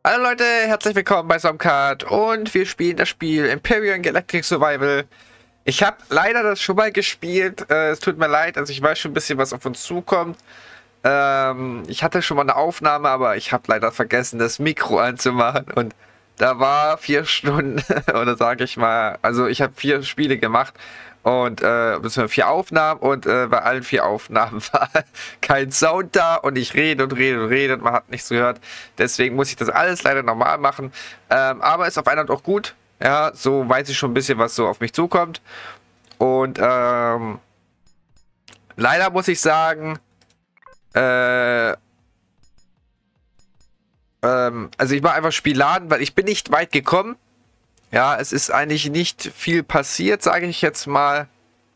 Hallo Leute, herzlich willkommen bei Somcard und wir spielen das Spiel Empyrean Galactic Survival. Ich habe leider das schon mal gespielt, es tut mir leid, also ich weiß schon ein bisschen, was auf uns zukommt. Ich hatte schon mal eine Aufnahme, aber ich habe leider vergessen, das Mikro anzumachen und da war 4 Stunden, oder sage ich mal, also ich habe 4 Spiele gemacht und beziehungsweise 4 Aufnahmen und bei allen 4 Aufnahmen war kein Sound da und ich rede und rede und rede und man hat nichts gehört. Deswegen muss ich das alles leider normal machen, aber ist auf einer Art auch gut. Ja, so weiß ich schon ein bisschen, was so auf mich zukommt und leider muss ich sagen, also ich mache einfach Spieladen, weil ich bin nicht weit gekommen. Ja, es ist eigentlich nicht viel passiert, sage ich jetzt mal.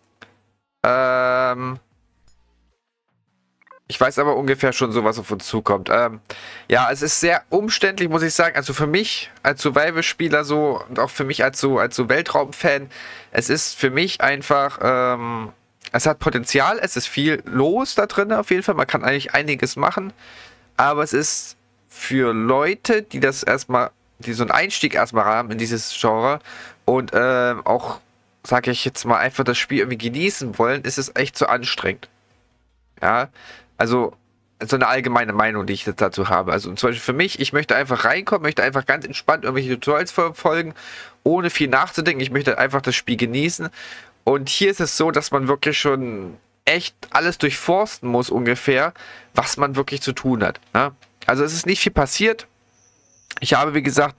Ich weiß aber ungefähr schon so, was auf uns zukommt. Ja, es ist sehr umständlich, muss ich sagen. Also für mich als Survival-Spieler so und auch für mich als so Weltraum-Fan, es ist für mich einfach, es hat Potenzial, es ist viel los da drin auf jeden Fall. Man kann eigentlich einiges machen, aber es ist für Leute, die das erstmal, die so einen Einstieg erstmal haben in dieses Genre und auch, sage ich jetzt mal, einfach das Spiel irgendwie genießen wollen, ist es echt so anstrengend. Ja, also so eine allgemeine Meinung, die ich jetzt dazu habe. Also zum Beispiel für mich, ich möchte einfach reinkommen, möchte einfach ganz entspannt irgendwelche Tutorials verfolgen, ohne viel nachzudenken. Ich möchte einfach das Spiel genießen. Und hier ist es so, dass man wirklich schon echt alles durchforsten muss ungefähr, was man wirklich zu tun hat. Ne? Also es ist nicht viel passiert. Ich habe, wie gesagt,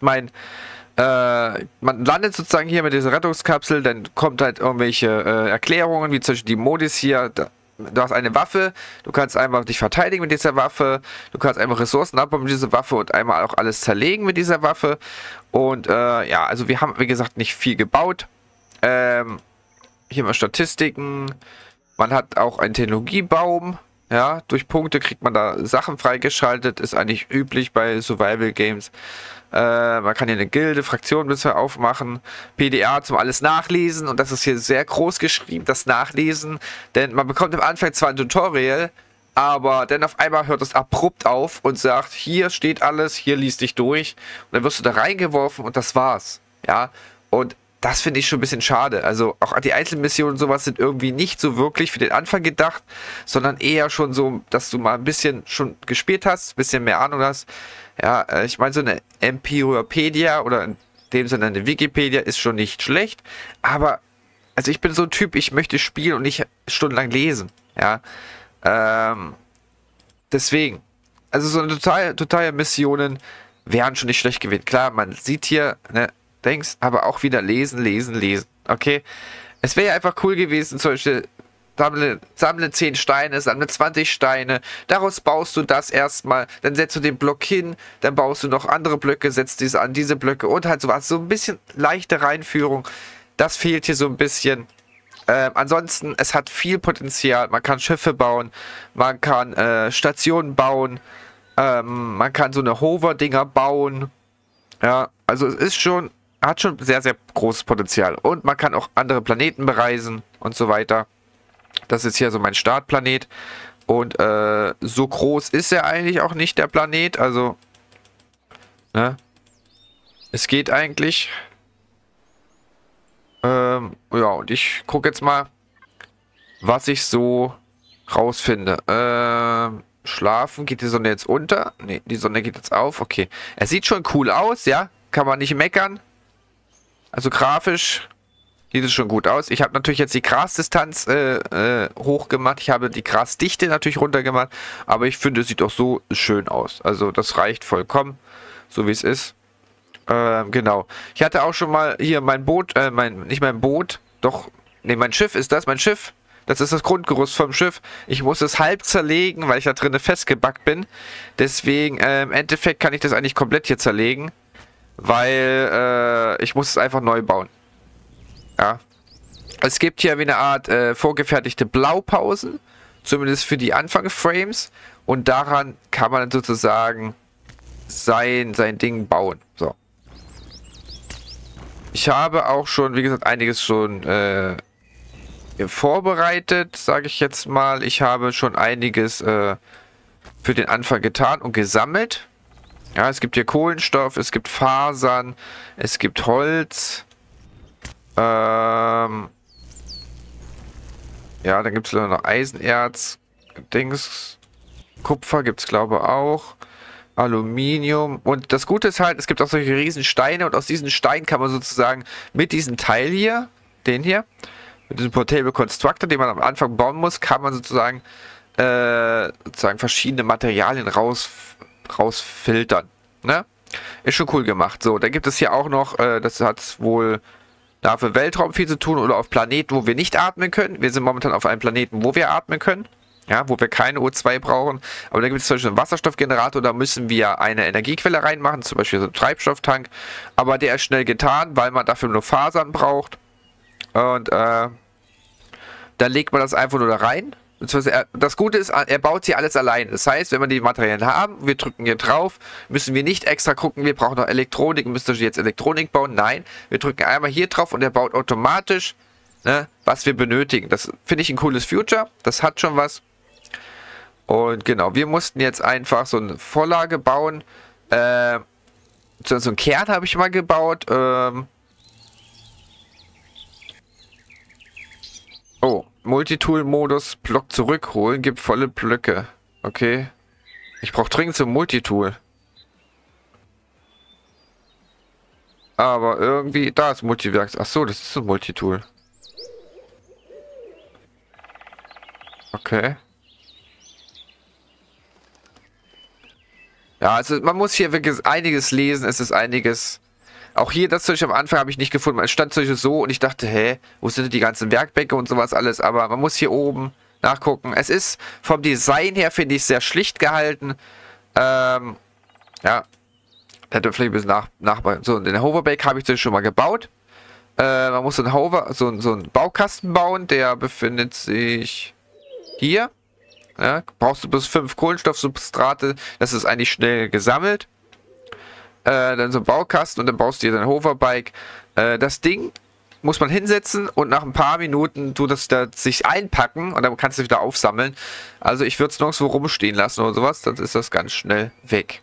man landet sozusagen hier mit dieser Rettungskapsel, dann kommt halt irgendwelche Erklärungen, wie zum Beispiel die Modis hier. Du hast eine Waffe, du kannst einfach dich verteidigen mit dieser Waffe, du kannst einfach Ressourcen abbauen mit dieser Waffe und einmal auch alles zerlegen mit dieser Waffe. Und ja, also wir haben, wie gesagt, nicht viel gebaut. Hier mal Statistiken. Man hat auch einen Technologiebaum. Ja, durch Punkte kriegt man da Sachen freigeschaltet. Ist eigentlich üblich bei Survival Games. Man kann hier eine Gilde, Fraktion bisher aufmachen. PDA zum alles nachlesen. Und das ist hier sehr groß geschrieben, das Nachlesen. Denn man bekommt am Anfang zwar ein Tutorial, aber dann auf einmal hört es abrupt auf und sagt, hier steht alles, hier liest dich durch. Und dann wirst du da reingeworfen und das war's. Ja, und das finde ich schon ein bisschen schade. Also auch die Einzelmissionen und sowas sind irgendwie nicht so wirklich für den Anfang gedacht, sondern eher schon so, dass du mal ein bisschen schon gespielt hast, ein bisschen mehr Ahnung hast. Ja, ich meine, so eine Empyrepedia oder in dem Sinne eine Wikipedia ist schon nicht schlecht, aber also ich bin so ein Typ, ich möchte spielen und nicht stundenlang lesen. Ja, deswegen, also so eine totale Missionen wären schon nicht schlecht gewesen. Klar, man sieht hier, ne, denkst, aber auch wieder lesen, lesen, lesen. Okay? Es wäre ja einfach cool gewesen, zum Beispiel, sammle 10 Steine, sammle 20 Steine, daraus baust du das erstmal, dann setzt du den Block hin, dann baust du noch andere Blöcke, setzt diese an diese Blöcke und halt sowas. So ein bisschen leichte Reinführung. Das fehlt hier so ein bisschen. Ansonsten, es hat viel Potenzial. Man kann Schiffe bauen, man kann Stationen bauen, man kann so eine Hover-Dinger bauen. Ja, also es ist schon, hat schon sehr, sehr großes Potenzial. Und man kann auch andere Planeten bereisen und so weiter. Das ist hier so mein Startplanet. Und so groß ist er eigentlich auch nicht, der Planet. Also, ne? Es geht eigentlich. Ja, und ich gucke jetzt mal, was ich so rausfinde. Schlafen, geht die Sonne jetzt unter? Ne, die Sonne geht jetzt auf. Okay. Es sieht schon cool aus, ja. Kann man nicht meckern. Also grafisch sieht es schon gut aus. Ich habe natürlich jetzt die Grasdistanz hoch gemacht. Ich habe die Grasdichte natürlich runter gemacht. Aber ich finde, es sieht auch so schön aus. Also das reicht vollkommen, so wie es ist. Genau. Ich hatte auch schon mal hier mein Boot, nicht mein Boot, doch, ne, mein Schiff ist das, mein Schiff. Das ist das Grundgerüst vom Schiff. Ich muss es halb zerlegen, weil ich da drinnen festgebackt bin. Deswegen, im Endeffekt kann ich das eigentlich komplett hier zerlegen. Weil ich muss es einfach neu bauen. Ja. Es gibt hier wie eine Art vorgefertigte Blaupausen. Zumindest für die Anfangsframes. Und daran kann man sozusagen sein Ding bauen. So. Ich habe auch schon, wie gesagt, einiges schon vorbereitet, sage ich jetzt mal. Ich habe schon einiges für den Anfang getan und gesammelt. Ja, es gibt hier Kohlenstoff, es gibt Fasern, es gibt Holz. Ja, dann gibt es noch Eisenerz, Dings, Kupfer gibt es glaube ich auch. Aluminium. Und das Gute ist halt, es gibt auch solche riesen Steine und aus diesen Steinen kann man sozusagen mit diesem Teil hier, den hier, mit diesem Portable Constructor, den man am Anfang bauen muss, kann man sozusagen verschiedene Materialien rausfiltern. Ne? Ist schon cool gemacht. So, da gibt es hier auch noch, das hat wohl da für Weltraum viel zu tun oder auf Planeten, wo wir nicht atmen können. Wir sind momentan auf einem Planeten, wo wir atmen können. Ja, wo wir keine O2 brauchen. Aber da gibt es zum Beispiel einen Wasserstoffgenerator, da müssen wir eine Energiequelle reinmachen, zum Beispiel so einen Treibstofftank. Aber der ist schnell getan, weil man dafür nur Fasern braucht. Und da legt man das einfach nur da rein. Das Gute ist, er baut hier alles allein. Das heißt, wenn wir die Materialien haben, wir drücken hier drauf, müssen wir nicht extra gucken, wir brauchen noch Elektronik, müsst ihr jetzt Elektronik bauen. Nein, wir drücken einmal hier drauf und er baut automatisch, ne, was wir benötigen. Das finde ich ein cooles Future. Das hat schon was. Und genau, wir mussten jetzt einfach so eine Vorlage bauen. So einen Kern habe ich mal gebaut. Oh, Multitool-Modus, Block zurückholen, gibt volle Blöcke. Okay. Ich brauche dringend so ein Multitool. Aber irgendwie, da ist Multiwerks. Achso, das ist so ein Multitool. Okay. Ja, also man muss hier wirklich einiges lesen, es ist einiges. Auch hier, das zum Beispiel am Anfang habe ich nicht gefunden. Es stand zum Beispiel so und ich dachte, hä, wo sind denn die ganzen Werkbänke und sowas alles? Aber man muss hier oben nachgucken. Es ist vom Design her, finde ich, sehr schlicht gehalten. Ja, hätte vielleicht ein bisschen nachbauen. So, den Hoverbank habe ich schon mal gebaut. Man muss so einen Baukasten bauen, der befindet sich hier. Ja, brauchst du bis 5 Kohlenstoffsubstrate, das ist eigentlich schnell gesammelt. Dann so ein Baukasten und dann baust du dir dein Hoverbike. Das Ding muss man hinsetzen und nach ein paar Minuten tut das da sich einpacken und dann kannst du wieder aufsammeln. Also ich würde es nirgendwo rumstehen lassen oder sowas, dann ist das ganz schnell weg.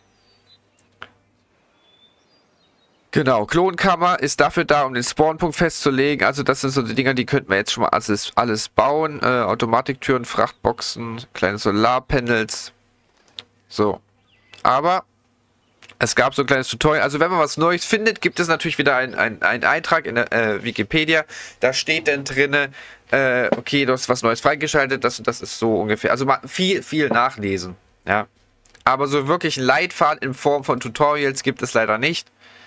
Genau, Klonkammer ist dafür da, um den Spawnpunkt festzulegen. Also das sind so die Dinger, die könnten wir jetzt schon mal alles bauen. Automatiktüren, Frachtboxen, kleine Solarpanels. So. Aber es gab so ein kleines Tutorial. Also wenn man was Neues findet, gibt es natürlich wieder einen Eintrag in der Wikipedia. Da steht dann drinne, okay, du hast was Neues freigeschaltet, das und das ist so ungefähr. Also mal viel nachlesen. Ja. Aber so wirklich einen Leitfaden in Form von Tutorials gibt es leider nicht.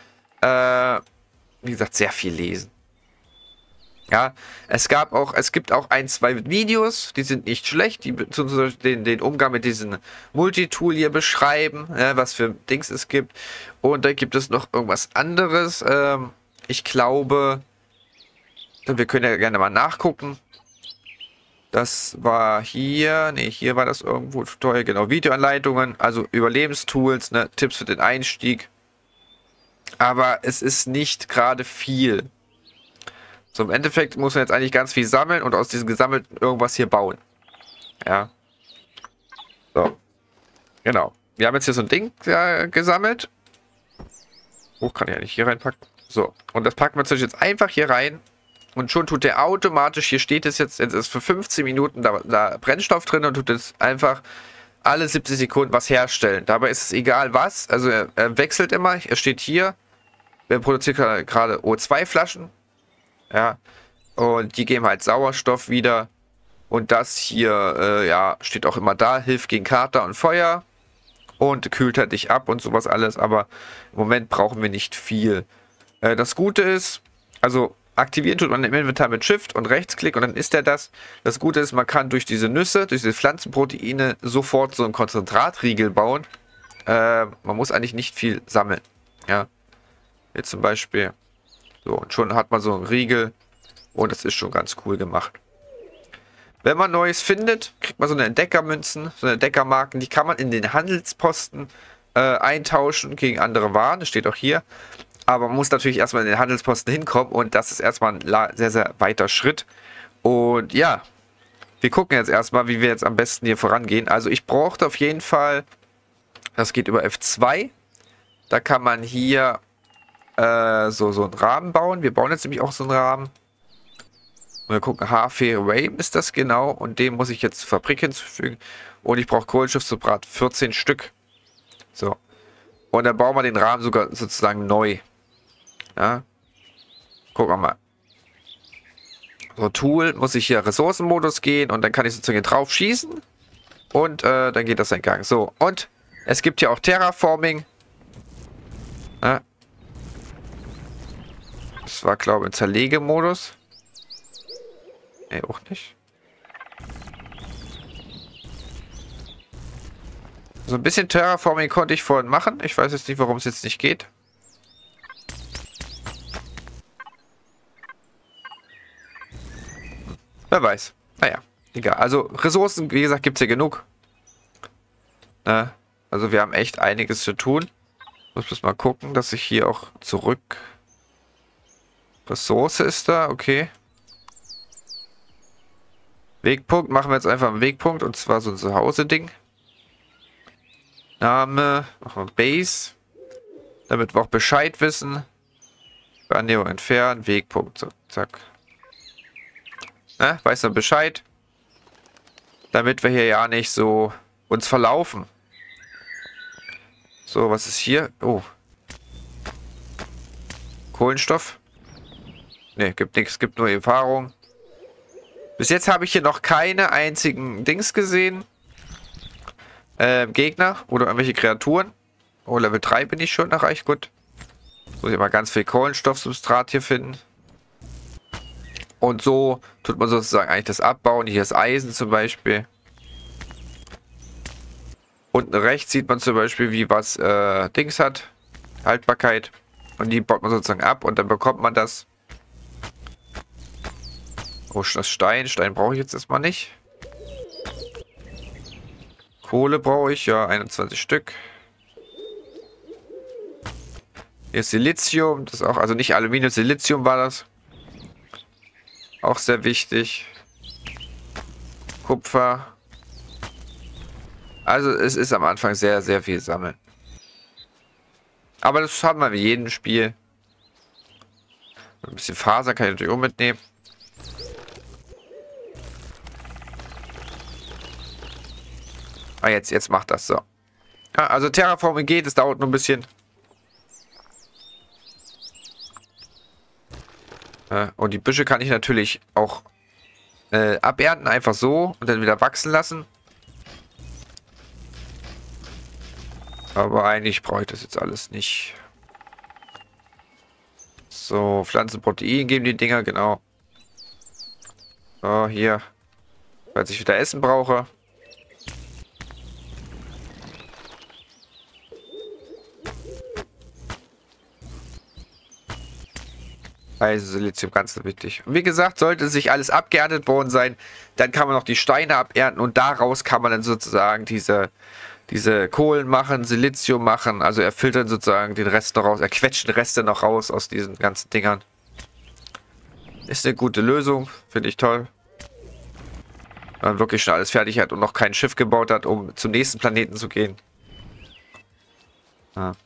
Wie gesagt, sehr viel lesen. Ja, es gibt auch ein, zwei Videos, die sind nicht schlecht, die den Umgang mit diesem Multitool hier beschreiben, ja, was für Dings es gibt. Und da gibt es noch irgendwas anderes. Ich glaube, wir können ja gerne mal nachgucken. Das war hier, ne, hier war das irgendwo Tutorial, genau, Videoanleitungen, also Überlebenstools, ne, Tipps für den Einstieg. Aber es ist nicht gerade viel. So, im Endeffekt muss man jetzt eigentlich ganz viel sammeln und aus diesem Gesammelten irgendwas hier bauen. Ja. So. Genau. Wir haben jetzt hier so ein Ding gesammelt. Oh, kann ich eigentlich hier reinpacken. So. Und das packen wir jetzt einfach hier rein. Und schon tut der automatisch, hier steht es jetzt ist für 15 Minuten da Brennstoff drin und tut es einfach alle 70 Sekunden was herstellen. Dabei ist es egal was. Also er wechselt immer. Er steht hier. Er produziert gerade O2-Flaschen. Ja. Und die geben halt Sauerstoff wieder. Und das hier, ja, steht auch immer da. Hilft gegen Kater und Feuer. Und kühlt halt dich ab und sowas alles. Aber im Moment brauchen wir nicht viel. Das Gute ist, also aktivieren tut man im Inventar mit Shift und Rechtsklick und dann ist er das. Das Gute ist, man kann durch diese Nüsse, durch diese Pflanzenproteine sofort so einen Konzentratriegel bauen. Man muss eigentlich nicht viel sammeln. Ja. Jetzt zum Beispiel. So, und schon hat man so einen Riegel. Und das ist schon ganz cool gemacht. Wenn man Neues findet, kriegt man so eine Entdeckermünzen, so eine Entdeckermarken. Die kann man in den Handelsposten eintauschen gegen andere Waren. Das steht auch hier. Aber man muss natürlich erstmal in den Handelsposten hinkommen. Und das ist erstmal ein sehr, sehr weiter Schritt. Und ja, wir gucken jetzt erstmal, wie wir jetzt am besten hier vorangehen. Also ich brauchte auf jeden Fall, das geht über F2. Da kann man hier so einen Rahmen bauen. Wir bauen jetzt nämlich auch so einen Rahmen. Und wir gucken, Hafer Ray ist das genau. Und dem muss ich jetzt Fabrik hinzufügen. Und ich brauche Kohlenstoffsubstrat 14 Stück. So. Und dann bauen wir den Rahmen sogar sozusagen neu. Ja. Gucken wir mal. So, Tool, muss ich hier Ressourcenmodus gehen. Und dann kann ich sozusagen drauf schießen. Und dann geht das in Gang. So, und es gibt hier auch Terraforming. Ja. Das war, glaube ich, ein Zerlegemodus. Nee, auch nicht. So ein bisschen Terraforming konnte ich vorhin machen. Ich weiß jetzt nicht, warum es jetzt nicht geht. Wer weiß. Naja, egal. Also Ressourcen, wie gesagt, gibt es hier genug. Also wir haben echt einiges zu tun. Muss bloß mal gucken, dass ich hier auch zurück... Ressource ist da, okay. Wegpunkt, machen wir jetzt einfach einen Wegpunkt. Und zwar so ein Zuhause-Ding. Name, machen wir Base. Damit wir auch Bescheid wissen. Annäherung entfernen, Wegpunkt. So, zack. Weiß dann Bescheid. Damit wir hier ja nicht so uns verlaufen. So, was ist hier? Oh. Kohlenstoff. Ne, gibt nichts, gibt nur Erfahrung. Bis jetzt habe ich hier noch keine einzigen Dings gesehen. Gegner oder irgendwelche Kreaturen. Oh, Level 3 bin ich schon erreicht, gut. Muss ich mal ganz viel Kohlenstoffsubstrat hier finden. Und so tut man sozusagen eigentlich das abbauen. Hier ist Eisen zum Beispiel. Unten rechts sieht man zum Beispiel, wie was Dings hat. Haltbarkeit. Und die baut man sozusagen ab und dann bekommt man das. Oh, das Stein. Stein brauche ich jetzt erstmal nicht. Kohle brauche ich, ja, 21 Stück. Hier ist Silizium, das ist auch, also nicht Aluminium, Silizium war das. Auch sehr wichtig. Kupfer. Also es ist am Anfang sehr, sehr viel sammeln. Aber das haben wir in jedem Spiel. Ein bisschen Faser kann ich natürlich auch mitnehmen. Ah, jetzt macht das so. Ja, also Terraforming geht, es dauert nur ein bisschen. Und die Büsche kann ich natürlich auch abernten, einfach so und dann wieder wachsen lassen. Aber eigentlich brauche ich das jetzt alles nicht. So, Pflanzenprotein geben die Dinger, genau. So, hier. Falls ich wieder Essen brauche. Also Silizium ganz wichtig. Und wie gesagt, sollte sich alles abgeerntet worden sein, dann kann man noch die Steine abernten und daraus kann man dann sozusagen diese Kohlen machen, Silizium machen. Also er filtert sozusagen den Rest noch raus, er quetscht den Rest dann noch raus aus diesen ganzen Dingern. Ist eine gute Lösung, finde ich toll. Wenn man wirklich schon alles fertig hat und noch kein Schiff gebaut hat, um zum nächsten Planeten zu gehen. Ja.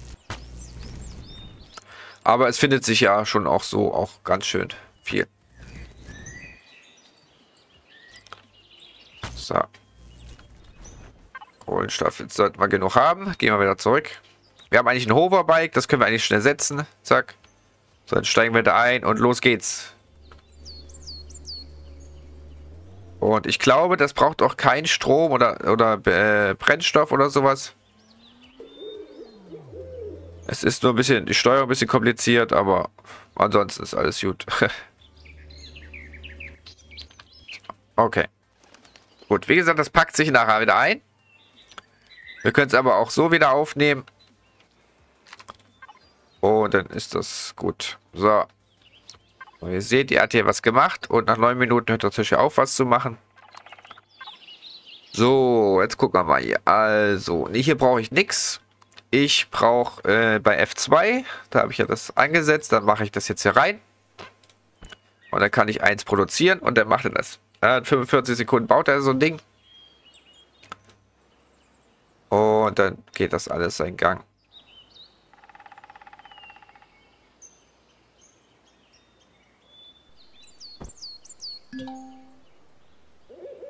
Aber es findet sich ja schon auch so auch ganz schön viel. So. Kohlenstoff, jetzt sollten wir genug haben. Gehen wir wieder zurück. Wir haben eigentlich ein Hoverbike, das können wir eigentlich schnell setzen. Zack. So, dann steigen wir da ein und los geht's. Und ich glaube, das braucht auch keinen Strom oder Brennstoff oder sowas. Es ist nur ein bisschen, die Steuerung ein bisschen kompliziert, aber ansonsten ist alles gut. Okay. Gut, wie gesagt, das packt sich nachher wieder ein. Wir können es aber auch so wieder aufnehmen. Und dann ist das gut. So. Und ihr seht, die hat hier was gemacht. Und nach 9 Minuten hört natürlich auf, was zu machen. So, jetzt gucken wir mal hier. Also, nee, hier brauche ich nichts. Ich brauche bei F2, da habe ich ja das angesetzt, dann mache ich das jetzt hier rein. Und dann kann ich 1 produzieren und dann macht er das. 45 Sekunden baut er so ein Ding. Und dann geht das alles seinen Gang.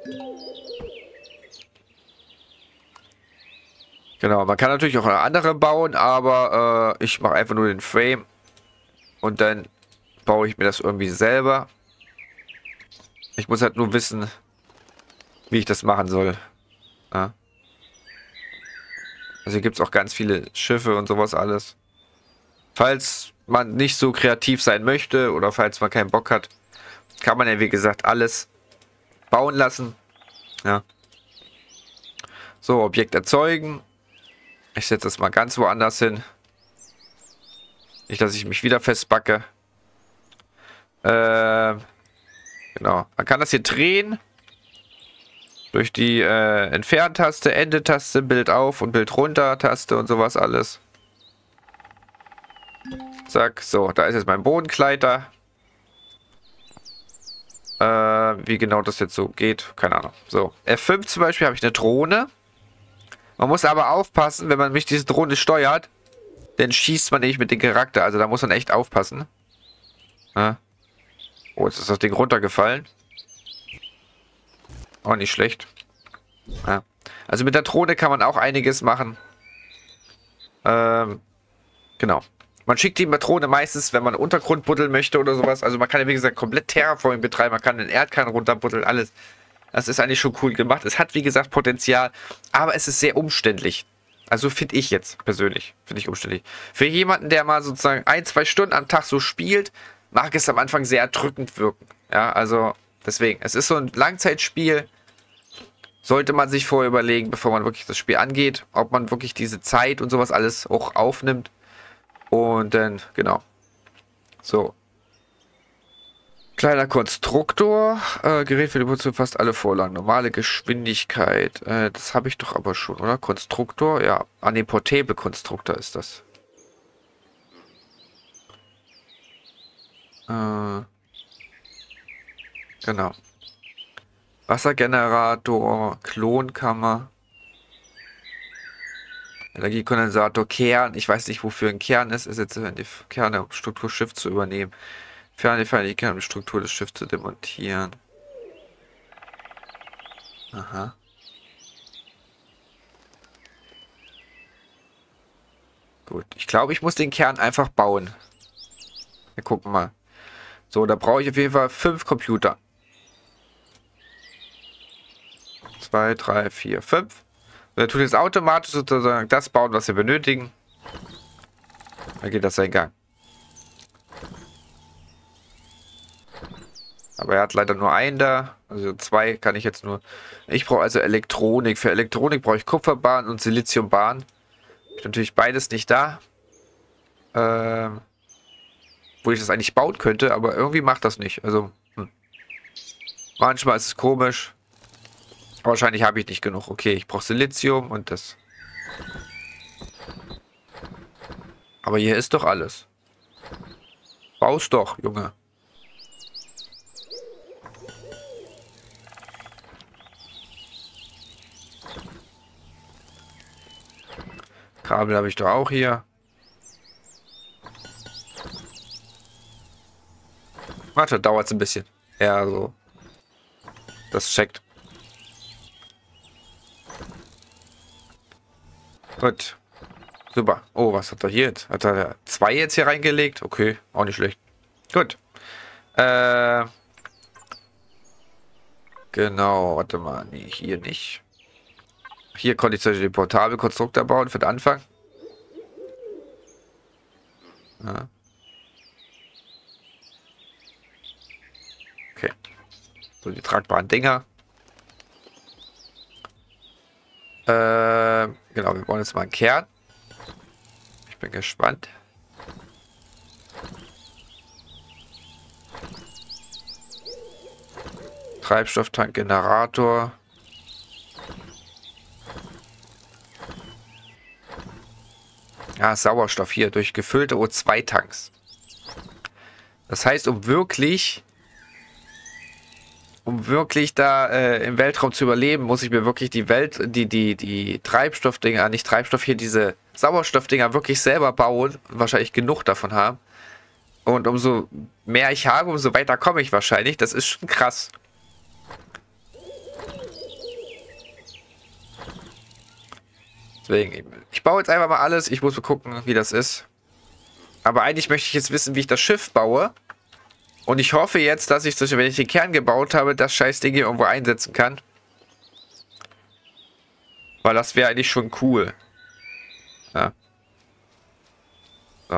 Genau, man kann natürlich auch eine andere bauen, aber ich mache einfach nur den Frame und dann baue ich mir das irgendwie selber. Ich muss halt nur wissen, wie ich das machen soll. Ja. Also hier gibt es auch ganz viele Schiffe und sowas alles. Falls man nicht so kreativ sein möchte oder falls man keinen Bock hat, kann man ja wie gesagt alles bauen lassen. Ja. So, Objekt erzeugen. Ich setze das mal ganz woanders hin. Nicht, dass ich mich wieder festbacke. Genau. Man kann das hier drehen. Durch die Entferntaste, Ende-Taste, Bild auf und Bild runter Taste und sowas alles. Zack. So, da ist jetzt mein Bodenkleider. Wie genau das jetzt so geht, keine Ahnung. So, F5 zum Beispiel habe ich eine Drohne. Man muss aber aufpassen, wenn man mich diese Drohne steuert, dann schießt man nicht mit dem Charakter. Also da muss man echt aufpassen. Ja. Oh, jetzt ist das Ding runtergefallen. Auch nicht schlecht. Ja. Also mit der Drohne kann man auch einiges machen. Genau. Man schickt die Drohne meistens, wenn man Untergrund buddeln möchte oder sowas. Also man kann ja wie gesagt komplett Terraforming betreiben. Man kann den Erdkern runterbuddeln, alles. Das ist eigentlich schon cool gemacht. Es hat, wie gesagt, Potenzial, aber es ist sehr umständlich. Also finde ich jetzt persönlich. Finde ich umständlich. Für jemanden, der mal sozusagen 1-2 Stunden am Tag so spielt, mag es am Anfang sehr erdrückend wirken. Ja, also deswegen. Es ist so ein Langzeitspiel. Sollte man sich vorher überlegen, bevor man wirklich das Spiel angeht, ob man wirklich diese Zeit und sowas alles auch aufnimmt. Und dann, genau. So. Kleiner Konstruktor. Gerät für die Benutzung fast alle Vorlagen. Normale Geschwindigkeit. Das habe ich doch aber schon, oder? Konstruktor? Ja. Ah, ne, Portable Konstruktor ist das. Genau. Wassergenerator. Klonkammer. Energiekondensator. Kern. Ich weiß nicht, wofür ein Kern ist. Ist jetzt die Kernstruktur Schiff zu übernehmen. Ferne die Kernstruktur des Schiffs zu demontieren. Aha. Gut. Ich glaube, ich muss den Kern einfach bauen. Wir gucken mal. So, da brauche ich auf jeden Fall 5 Computer. 2, 3, 4, 5. Der tut jetzt automatisch sozusagen das bauen, was wir benötigen. Dann geht das seinen Gang. Aber er hat leider nur einen da. Also 2 kann ich jetzt nur. Ich brauche also Elektronik. Für Elektronik brauche ich Kupferbahn und Siliziumbahn. Ich habe natürlich beides nicht da. Wo ich das eigentlich bauen könnte, aber irgendwie macht das nicht. Also, manchmal ist es komisch. Aber wahrscheinlich habe ich nicht genug. Okay, ich brauche Silizium und das. Aber hier ist doch alles. Baust doch, Junge. Kabel habe ich doch auch hier. Warte, dauert es ein bisschen. Ja, so. Das checkt. Gut. Super. Oh, was hat er hier jetzt? Hat er 2 jetzt hier reingelegt? Okay, auch nicht schlecht. Gut. Genau, warte mal. Nee, hier nicht. Hier konnte ich zum Beispiel den Portable-Konstruktor bauen für den Anfang. Ja. Okay. So, die tragbaren Dinger. Genau, wir bauen jetzt mal einen Kern. Ich bin gespannt. Treibstofftank, Generator. Ja, Sauerstoff hier durch gefüllte O2-Tanks. Das heißt, um wirklich da im Weltraum zu überleben, muss ich mir wirklich die Treibstoffdinger, nicht Treibstoff, hier diese Sauerstoffdinger wirklich selber bauen. Wahrscheinlich genug davon haben. Und umso mehr ich habe, umso weiter komme ich wahrscheinlich. Das ist schon krass. Deswegen, ich baue jetzt einfach mal alles. Ich muss mal gucken, wie das ist. Aber eigentlich möchte ich jetzt wissen, wie ich das Schiff baue. Und ich hoffe jetzt, dass ich, wenn ich den Kern gebaut habe, das Scheißding hier irgendwo einsetzen kann. Weil das wäre eigentlich schon cool. Ja. So.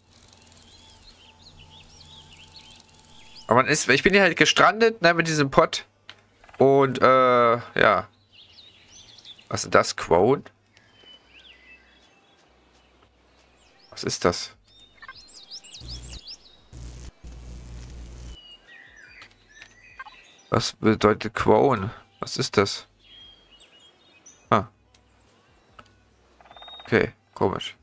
Aber man ist, ich bin hier halt gestrandet, ne, mit diesem Pott. Und, ja. Was ist das? Quote? Was ist das? Was bedeutet Quote? Was ist das? Ah. Okay, komisch.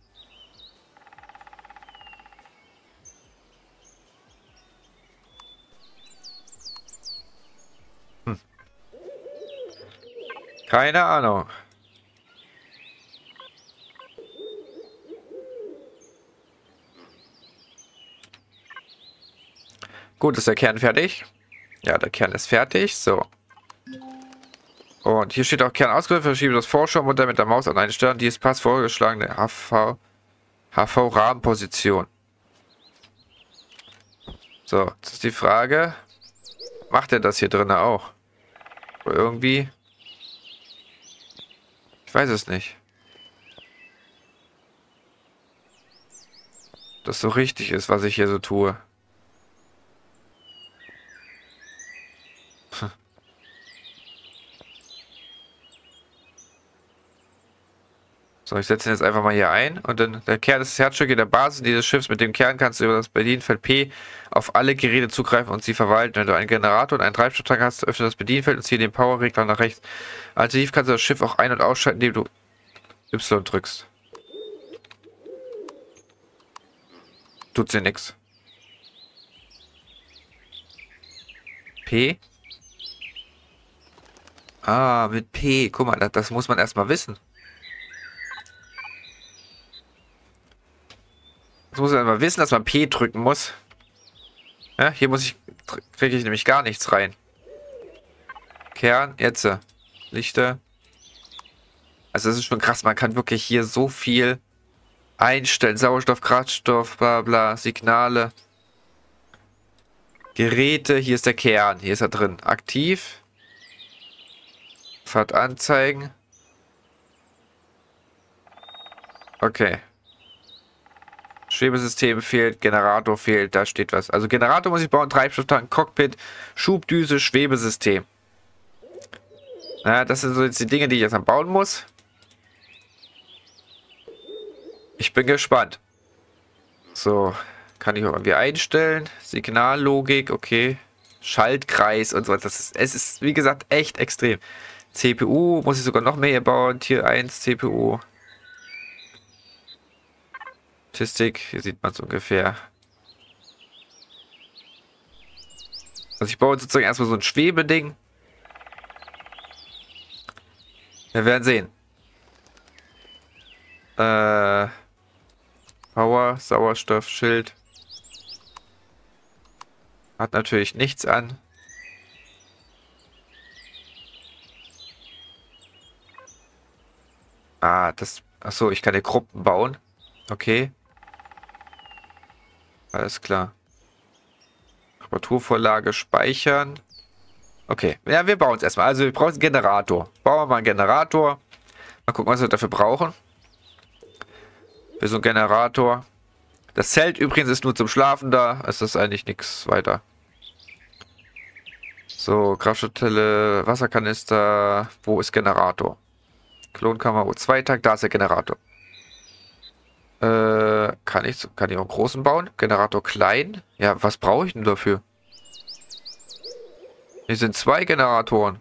Keine Ahnung. Gut, ist der Kern fertig? Ja, der Kern ist fertig. So. Und hier steht auch Kern ausgerüstet. Verschiebe das Vorschau-Modell mit der Maus an eine Stelle. Die ist passt vorgeschlagene HV-Rahmenposition. So, jetzt ist die Frage. Macht er das hier drin auch? Oder irgendwie? Ich weiß es nicht. Ob das so richtig ist, was ich hier so tue. So, ich setze ihn jetzt einfach mal hier ein. Und dann der Kern ist das Herzstück der Basis dieses Schiffs. Mit dem Kern kannst du über das Bedienfeld P auf alle Geräte zugreifen und sie verwalten. Wenn du einen Generator und einen Treibstofftank hast, öffne das Bedienfeld und ziehe den Powerregler nach rechts. Alternativ kannst du das Schiff auch ein- und ausschalten, indem du Y drückst. Tut sie nix. P? Ah, mit P. Guck mal, das muss man erstmal wissen. Das muss man mal wissen, dass man P drücken muss. Ja, hier kriege ich nämlich gar nichts rein. Kern, jetzt. Lichter. Also das ist schon krass, man kann wirklich hier so viel einstellen. Sauerstoff, Kraftstoff, bla bla, Signale. Geräte, hier ist der Kern, hier ist er drin. Aktiv. Fahrt anzeigen. Okay. Schwebesystem fehlt, Generator fehlt, da steht was. Also Generator muss ich bauen, Treibstofftank, Cockpit, Schubdüse, Schwebesystem. Ja, das sind so jetzt die Dinge, die ich jetzt bauen muss. Ich bin gespannt. So, kann ich auch irgendwie einstellen. Signallogik, okay. Schaltkreis und so. Es ist, wie gesagt, echt extrem. CPU muss ich sogar noch mehr hier bauen. Tier 1 CPU. Statistik, hier sieht man es ungefähr. Also ich baue sozusagen erstmal so ein Schwebeding. Wir werden sehen. Power, Sauerstoff, Schild. Hat natürlich nichts an. Ah, das... Achso, ich kann die Gruppen bauen. Okay. Alles klar. Reparaturvorlage speichern. Okay, ja, wir bauen es erstmal. Also wir brauchen einen Generator. Bauen wir mal einen Generator. Mal gucken, was wir dafür brauchen. Für so einen Generator. Das Zelt übrigens ist nur zum Schlafen da. Es ist eigentlich nichts weiter. So, Kraftstofftelle, Wasserkanister. Wo ist Generator? Klonkammer, O2-Tank, da ist der Generator. Kann ich auch einen großen bauen? Generator klein? Ja, was brauche ich denn dafür? Hier sind 2 Generatoren.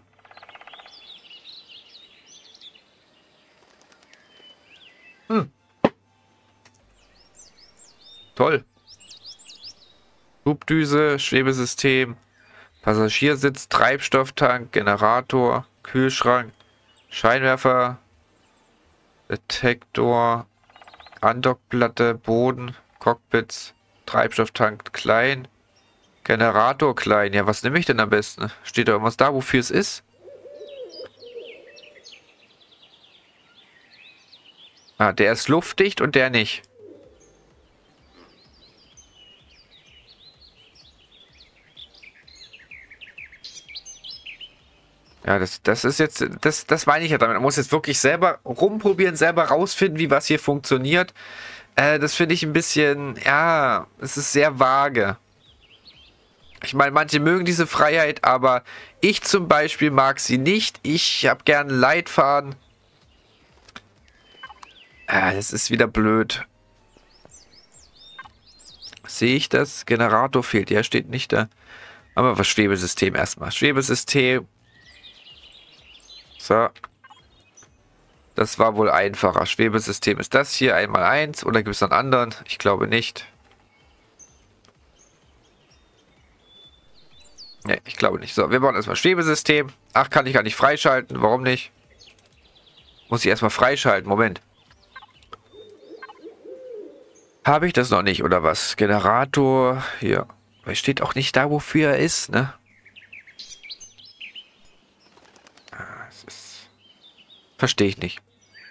Toll. Schubdüse, Schwebesystem, Passagiersitz, Treibstofftank, Generator, Kühlschrank, Scheinwerfer, Detektor, Andockplatte, Boden, Cockpits, Treibstofftank klein, Generator klein. Ja, was nehme ich denn am besten? Steht da irgendwas da, wofür es ist? Ah, der ist luftdicht und der nicht. Ja, das ist jetzt, das meine ich ja damit. Man muss jetzt wirklich selber rumprobieren, selber rausfinden, wie was hier funktioniert. Das finde ich ein bisschen, ja, es ist sehr vage. Ich meine, manche mögen diese Freiheit, aber ich zum Beispiel mag sie nicht. Ich habe gern einen Leitfaden. Das ist wieder blöd. Sehe ich das? Generator fehlt. Der steht nicht da. Aber was Schwebesystem erstmal. Schwebesystem. So. Das war wohl einfacher. Schwebesystem ist das hier. 1x1. Oder gibt es noch einen anderen? Ich glaube nicht. Ne, ich glaube nicht. So, wir bauen erstmal Schwebesystem. Ach, kann ich gar nicht freischalten. Warum nicht? Muss ich erstmal freischalten. Moment. Habe ich das noch nicht, oder was? Generator. Hier. Es steht auch nicht da, wofür er ist, ne? Das ist... Verstehe ich nicht.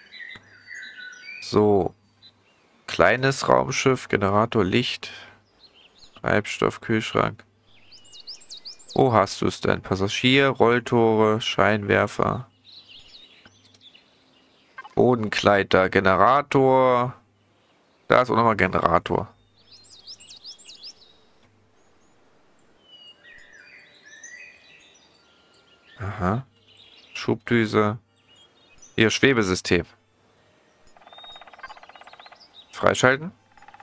So. Kleines Raumschiff, Generator, Licht, Treibstoff, Kühlschrank. Wo hast du es denn? Passagier, Rolltore, Scheinwerfer. Bodenkleider, Generator. Da ist auch nochmal Generator. Aha. Schubdüse. Hier, Schwebesystem. Freischalten.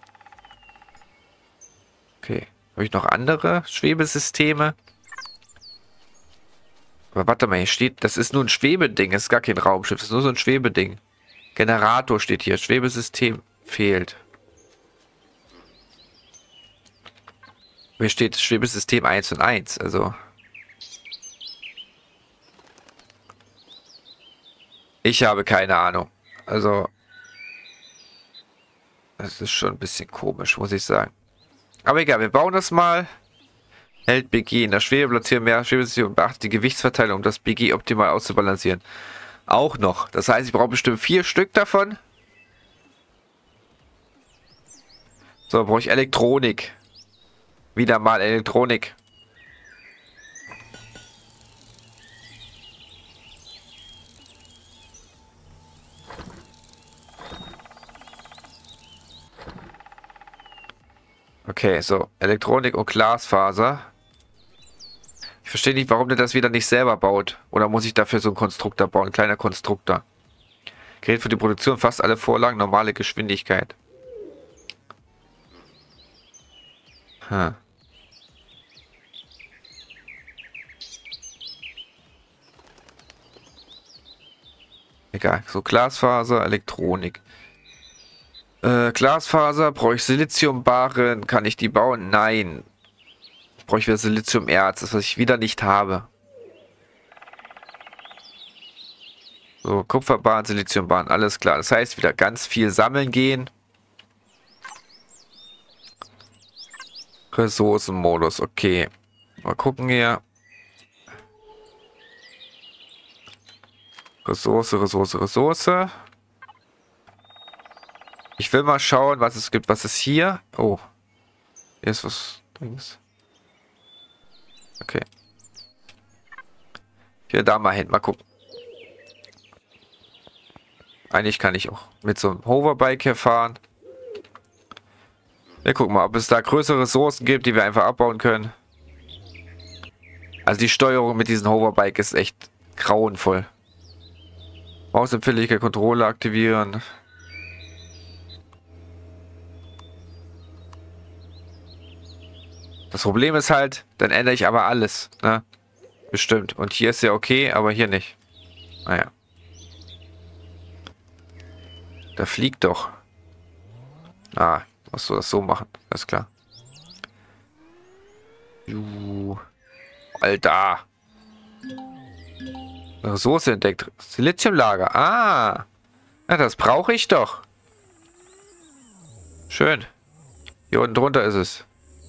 Okay. Habe ich noch andere Schwebesysteme? Aber warte mal, hier steht, das ist nur ein Schwebeding. Das ist gar kein Raumschiff. Das ist nur so ein Schwebeding. Generator steht hier. Schwebesystem fehlt. Hier steht Schwebesystem 1 und 1. Also. Ich habe keine Ahnung. Also. Das ist schon ein bisschen komisch, muss ich sagen. Aber egal, wir bauen das mal. Hält BG in der Schwebe, platzieren mehr Schwebesystem und beachtet die Gewichtsverteilung, um das BG optimal auszubalancieren. Auch noch. Das heißt, ich brauche bestimmt 4 Stück davon. So, brauche ich Elektronik. Wieder mal Elektronik. Okay, so. Elektronik und Glasfaser. Ich verstehe nicht, warum der das wieder nicht selber baut. Oder muss ich dafür so einen Konstruktor bauen? Ein kleiner Konstruktor. Gerät für die Produktion fast alle Vorlagen, normale Geschwindigkeit. Hm. Egal. So, Glasfaser, Elektronik. Glasfaser, brauche ich Siliziumbarren? Kann ich die bauen? Nein. Brauche ich wieder Siliziumerz, das was ich wieder nicht habe. So, Kupferbahn, Siliziumbahn, alles klar. Das heißt, wieder ganz viel sammeln gehen. Ressourcenmodus, okay. Mal gucken hier. Ressource. Ich will mal schauen, was es gibt. Was ist hier? Oh. Hier ist was Dings. Okay. Ich will da mal hin. Mal gucken. Eigentlich kann ich auch mit so einem Hoverbike hier fahren. Wir gucken mal, ob es da größere Ressourcen gibt, die wir einfach abbauen können. Also die Steuerung mit diesem Hoverbike ist echt grauenvoll. Mausempfindlichkeit, Controller aktivieren. Das Problem ist halt, dann ändere ich aber alles, ne? Bestimmt. Und hier ist ja okay, aber hier nicht. Naja. Da fliegt doch. Ah, musst du das so machen. Alles klar. Alter. Ressource entdeckt. Siliziumlager. Ah. Ja, das brauche ich doch. Schön. Hier unten drunter ist es.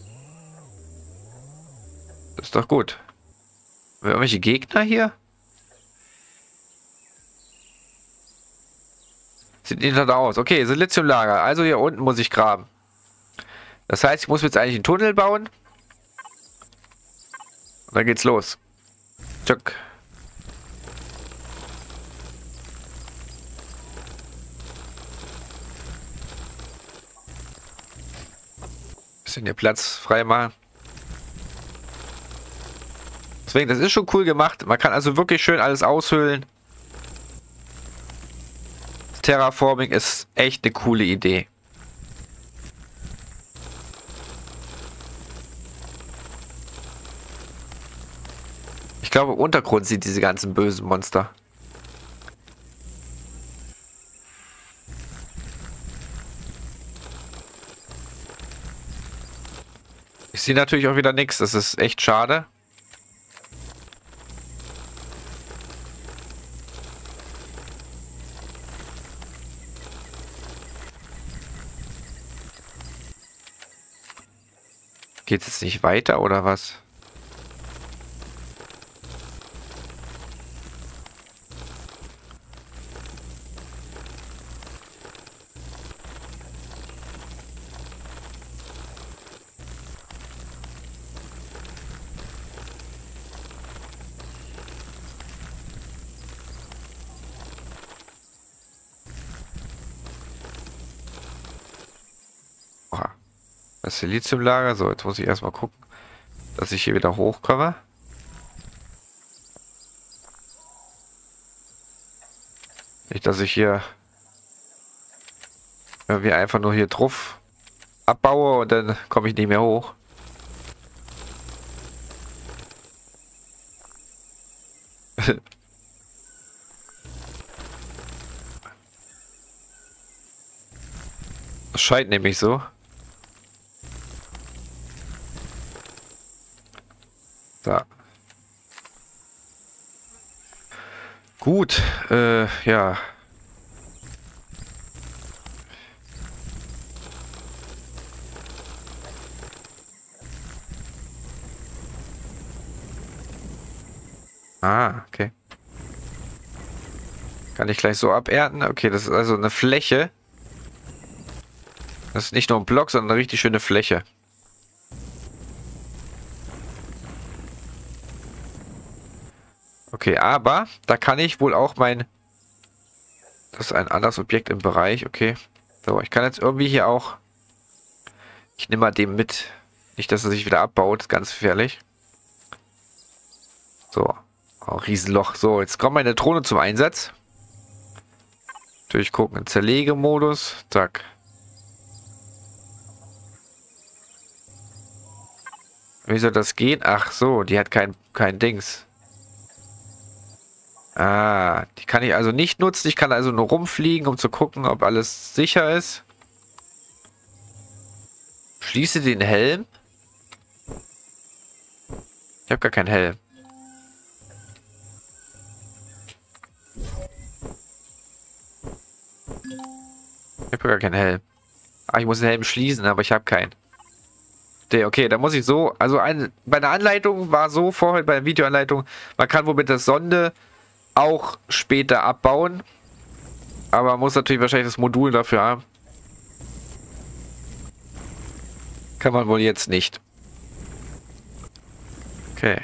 Das ist doch gut. Haben wir irgendwelche Gegner hier? Sieht nicht danach aus. Okay, Siliziumlager. Also hier unten muss ich graben. Das heißt, ich muss jetzt eigentlich einen Tunnel bauen. Und dann geht's los. Tschuck. Bisschen hier Platz frei machen. Deswegen, das ist schon cool gemacht. Man kann also wirklich schön alles aushöhlen. Das Terraforming ist echt eine coole Idee. Ich glaube, im Untergrund sind diese ganzen bösen Monster. Ich sehe natürlich auch wieder nichts. Das ist echt schade. Geht es jetzt nicht weiter oder was? Das Siliziumlager. So, jetzt muss ich erstmal gucken, dass ich hier wieder hochkomme. Nicht, dass ich hier irgendwie einfach nur hier drauf abbaue und dann komme ich nicht mehr hoch. Das scheint nämlich so. Da. Gut, ja. Ah, okay. Kann ich gleich so abernten? Okay, das ist also eine Fläche. Das ist nicht nur ein Block, sondern eine richtig schöne Fläche. Okay, aber da kann ich wohl auch mein... Das ist ein anderes Objekt im Bereich, okay. So, ich kann jetzt irgendwie hier auch... Ich nehme mal den mit. Nicht, dass er sich wieder abbaut, ist ganz gefährlich. So, oh, Riesenloch. So, jetzt kommt meine Drohne zum Einsatz. Durchgucken, Zerlegemodus. Zack. Wie soll das gehen? Ach so, die hat kein Dings. Ah, die kann ich also nicht nutzen. Ich kann also nur rumfliegen, um zu gucken, ob alles sicher ist. Schließe den Helm. Ich habe gar keinen Helm. Ich habe gar keinen Helm. Ah, ich muss den Helm schließen, aber ich habe keinen. Okay, da muss ich so... Also bei der Anleitung war so, vorher bei der Videoanleitung, man kann wohl mit der Sonde auch später abbauen. Aber man muss natürlich wahrscheinlich das Modul dafür haben. Kann man wohl jetzt nicht. Okay.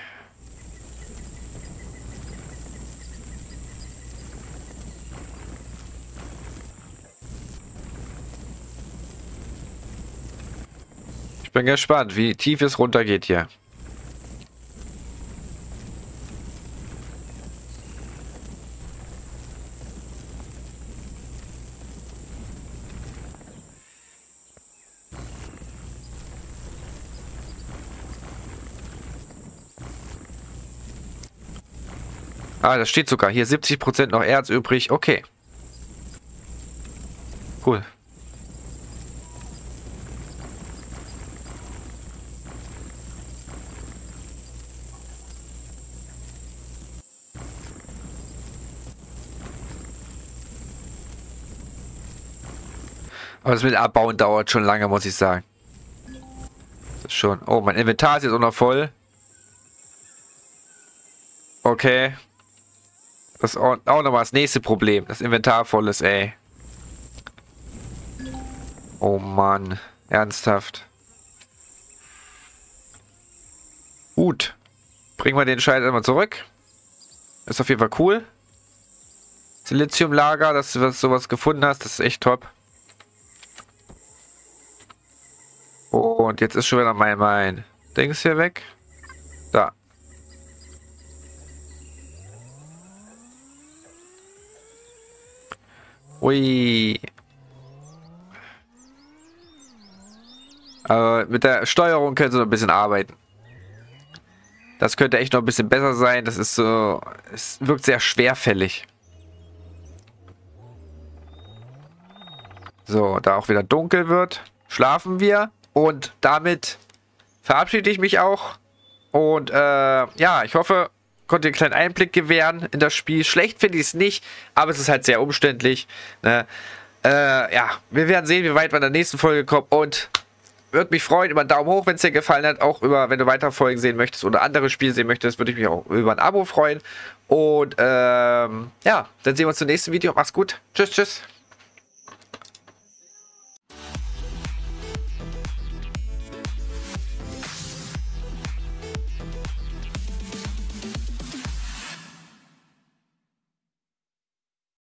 Ich bin gespannt, wie tief es runtergeht hier. Ah, das steht sogar hier 70% noch Erz übrig. Okay. Cool. Aber das mit Abbauen dauert schon lange, muss ich sagen. Das ist schon... Oh, mein Inventar ist jetzt auch noch voll. Okay. Das ist auch nochmal das nächste Problem. Das Inventar voll ist, ey. Oh Mann, ernsthaft. Gut. Bringen wir den Scheiß einmal zurück. Ist auf jeden Fall cool. Siliziumlager, dass du sowas gefunden hast, das ist echt top. Und jetzt ist schon wieder mein Dings hier weg. Da. Ui. Aber mit der Steuerung können sie noch ein bisschen arbeiten. Das könnte echt noch ein bisschen besser sein. Das ist so... Es wirkt sehr schwerfällig. So, da auch wieder dunkel wird, schlafen wir. Und damit verabschiede ich mich auch. Und ja, ich hoffe, konnte einen kleinen Einblick gewähren in das Spiel. Schlecht finde ich es nicht, aber es ist halt sehr umständlich. Ne? Ja, wir werden sehen, wie weit wir in der nächsten Folge kommen. Und würde mich freuen über einen Daumen hoch, wenn es dir gefallen hat. Auch über, wenn du weitere Folgen sehen möchtest oder andere Spiele sehen möchtest, würde ich mich auch über ein Abo freuen. Und ja, dann sehen wir uns im nächsten Video. Mach's gut. Tschüss, tschüss.